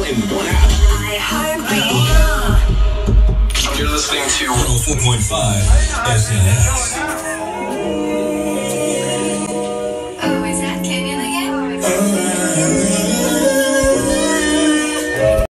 all in one app. You're listening to 104.5 SNS. Oh, is that Kenyon again?